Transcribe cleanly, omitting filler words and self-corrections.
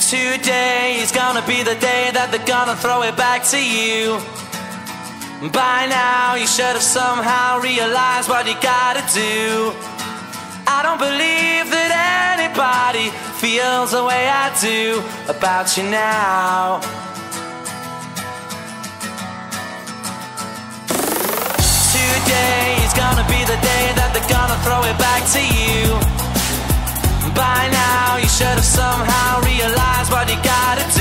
Today is gonna be the day that they're gonna throw it back to you. By now you should have somehow realized what you gotta do. I don't believe that anybody feels the way I do about you now. Today is gonna be the day that they're gonna throw it back to you. By now you should have somehow realized what you gotta do.